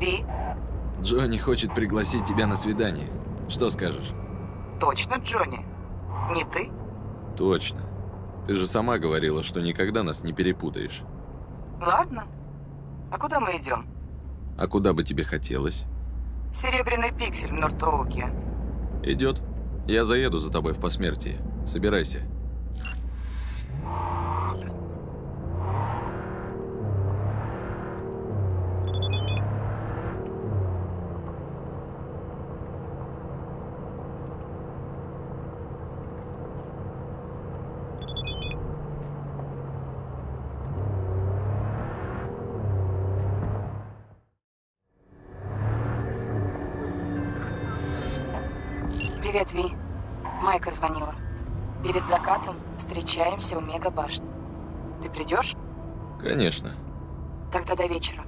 И? Джонни хочет пригласить тебя на свидание. Что скажешь? Точно, Джонни? Не ты? Точно. Ты же сама говорила, что никогда нас не перепутаешь. Ладно. А куда мы идем? А куда бы тебе хотелось? Серебряный пиксель в Нортоуке. Идет. Я заеду за тобой в посмертие. Собирайся. Привет, Ви. Майка звонила. Перед закатом встречаемся у Мега-башни. Ты придешь? Конечно. Тогда до вечера.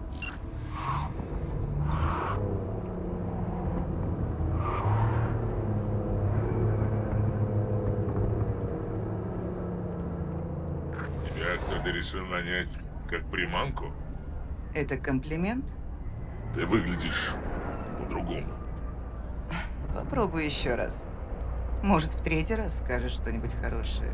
Тебя кто-то решил нанять как приманку? Это комплимент? Ты выглядишь по-другому. Попробуй еще раз. Может, в третий раз скажешь что-нибудь хорошее.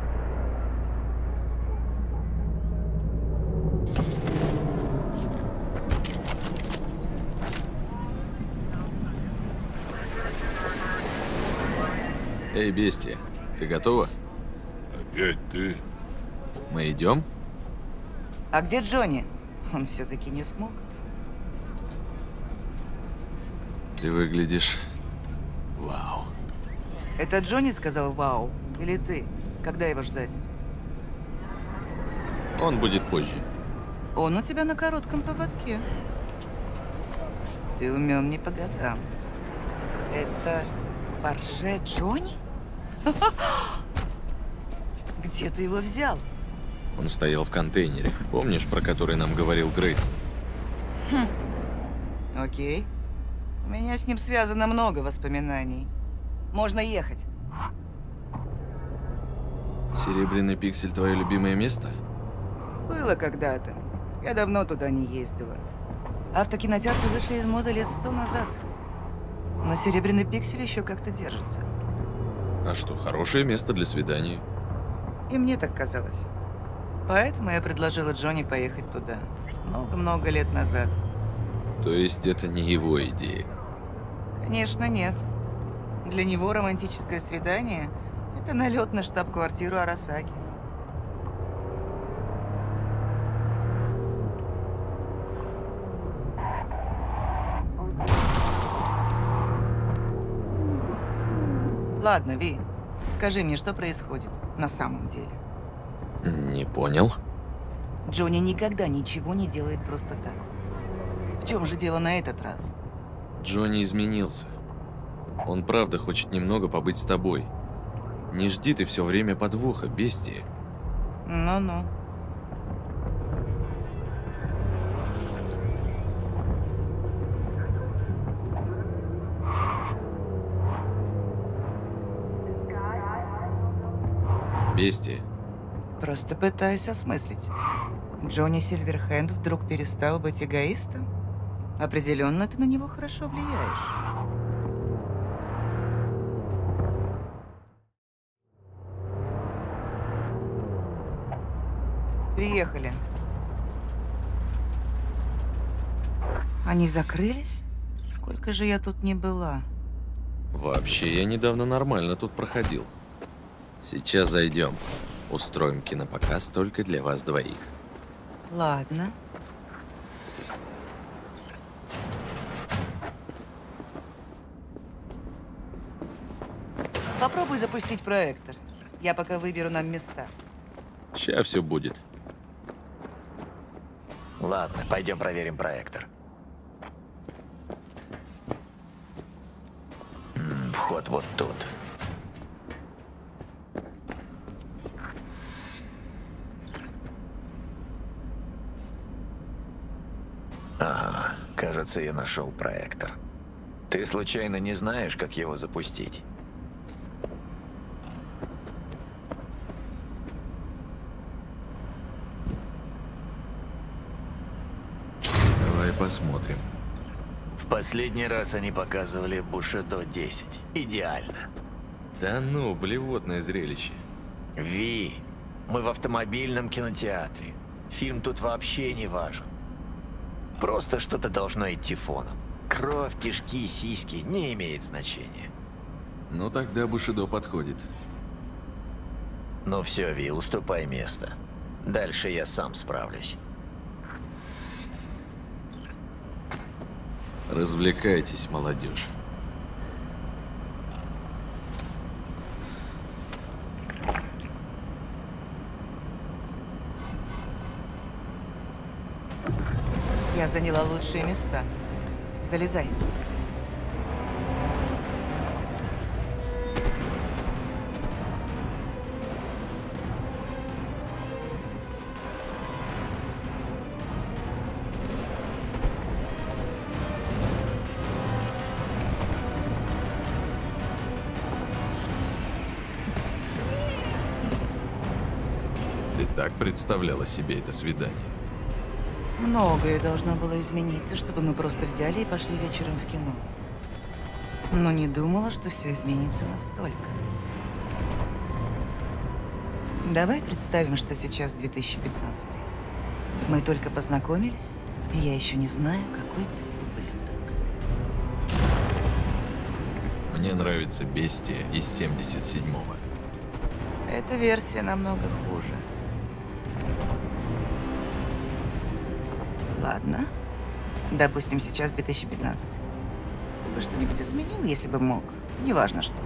Эй, бестия, ты готова? Опять ты? Мы идем? А где Джонни? Он все-таки не смог. Ты выглядишь... Вау. Это Джонни сказал «вау» или ты? Когда его ждать? Он будет позже. Он у тебя на коротком поводке. Ты умен не по годам. Это Порше Джонни? Где ты его взял? Он стоял в контейнере. Помнишь, про который нам говорил Грейс? Окей. У меня с ним связано много воспоминаний. Можно ехать. Серебряный пиксель — твое любимое место? Было когда-то. Я давно туда не ездила. Автокинотеатры вышли из моды лет 100 назад. Но Серебряный пиксель еще как-то держится. А что, хорошее место для свидания? И мне так казалось. Поэтому я предложила Джонни поехать туда. Много-много лет назад. То есть это не его идея? Конечно, нет. Для него романтическое свидание – это налет на штаб-квартиру Арасаки. Ладно, Ви, скажи мне, что происходит на самом деле? Не понял. Джонни никогда ничего не делает просто так. В чем же дело на этот раз? Джонни изменился. Он правда хочет немного побыть с тобой. Не жди ты все время подвоха, бестия. Ну-ну. Бестия. Просто пытаюсь осмыслить. Джонни Сильверхенд вдруг перестал быть эгоистом? Определенно, ты на него хорошо влияешь. Приехали. Они закрылись? Сколько же я тут не была? Вообще, я недавно нормально тут проходил. Сейчас зайдем. Устроим кинопоказ только для вас двоих. Ладно. Попробуй запустить проектор. Я пока выберу нам места. Ща все будет. Ладно, пойдем проверим проектор. Вход вот тут. Ага, кажется, я нашел проектор. Ты случайно не знаешь, как его запустить? посмотрим. В последний раз они показывали Бушидо 10. Идеально. Да ну, блевотное зрелище. Ви, мы в автомобильном кинотеатре. Фильм тут вообще не важен. Просто что-то должно идти фоном. Кровь, кишки, сиськи не имеет значения. Ну тогда Бушидо подходит. Ну все, Ви, уступай место. Дальше я сам справлюсь. Развлекайтесь, молодежь. Я заняла лучшие места. Залезай. Ты так представляла себе это свидание? Многое должно было измениться, чтобы мы просто взяли и пошли вечером в кино. Но не думала, что все изменится настолько. Давай представим, что сейчас 2015. Мы только познакомились, и я еще не знаю, какой ты ублюдок. Мне нравится «Бестия» из 77-го. Эта версия намного хуже. Ладно. Допустим, сейчас 2015. Ты бы что-нибудь изменил, если бы мог? Неважно что.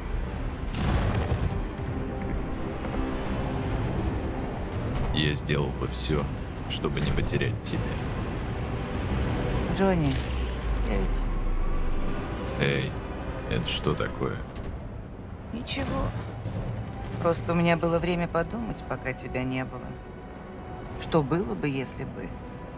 Я сделал бы все, чтобы не потерять тебя. Джонни, я ведь... Эй, это что такое? Ничего. Просто у меня было время подумать, пока тебя не было. Что было бы, если бы...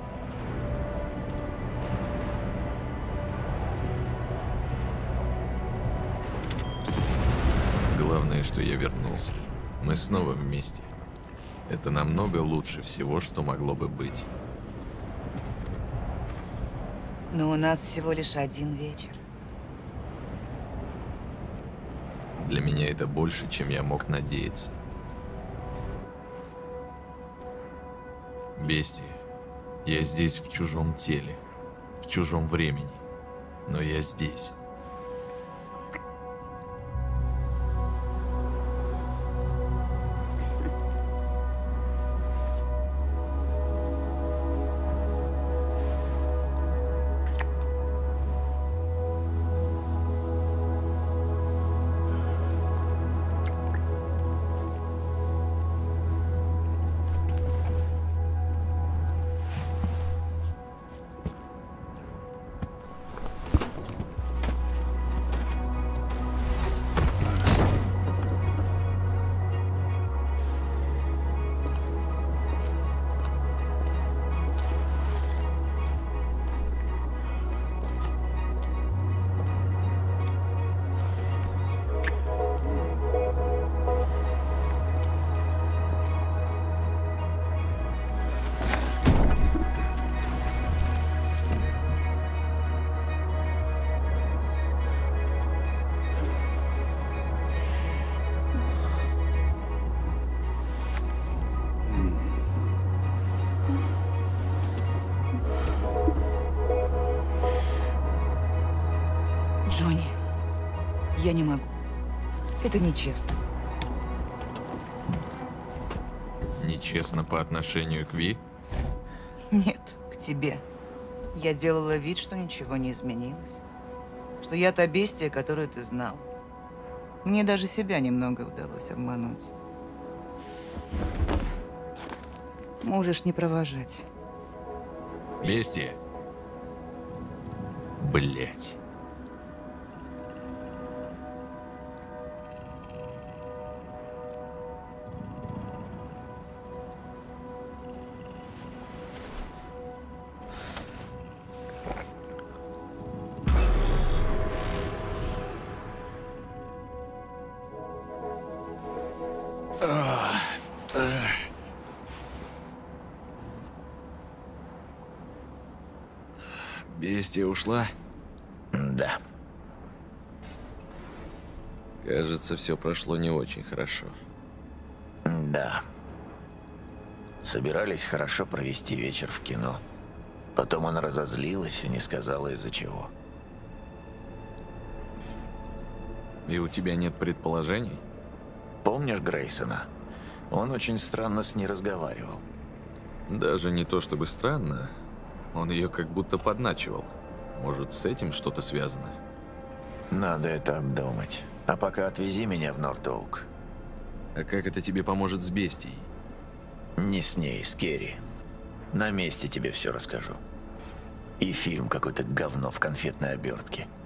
Главное, что я вернулся. Мы снова вместе. Это намного лучше всего, что могло бы быть. Но у нас всего лишь один вечер. Для меня это больше, чем я мог надеяться. Бестия, я здесь в чужом теле, в чужом времени, но я здесь. Джонни, я не могу. Это нечестно. Нечестно по отношению к Ви? Нет, к тебе. Я делала вид, что ничего не изменилось. Что я та бестия, которую ты знал. Мне даже себя немного удалось обмануть. Можешь не провожать. Бестия? Блять. Бестия ушла? Да. Кажется, все прошло не очень хорошо. Да. Собирались хорошо провести вечер в кино. Потом она разозлилась и не сказала, из-за чего. И у тебя нет предположений? Помнишь Грейсона? Он очень странно с ней разговаривал. Даже не то чтобы странно. Он ее как будто подначивал. Может, с этим что-то связано? Надо это обдумать. А пока отвези меня в Норт-Оук. А как это тебе поможет с бестией? Не с ней, с Керри. На месте тебе все расскажу. И фильм какое-то говно в конфетной обертке.